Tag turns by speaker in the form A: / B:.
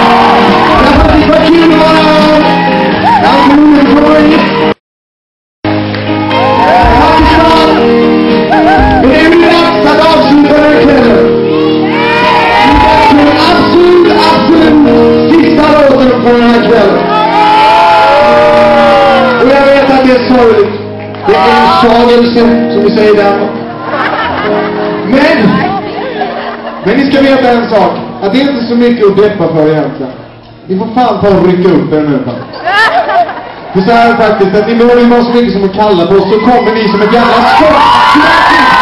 A: Det är en sagelse, som vi säger där. Men ni ska veta en sak. Att det är inte så mycket att deppa för egentligen. Ni får fan ta och rycka upp er nu. För så här faktiskt, att ni når ju bara så mycket som att kalla på oss, så kommer ni som ett jävla skott.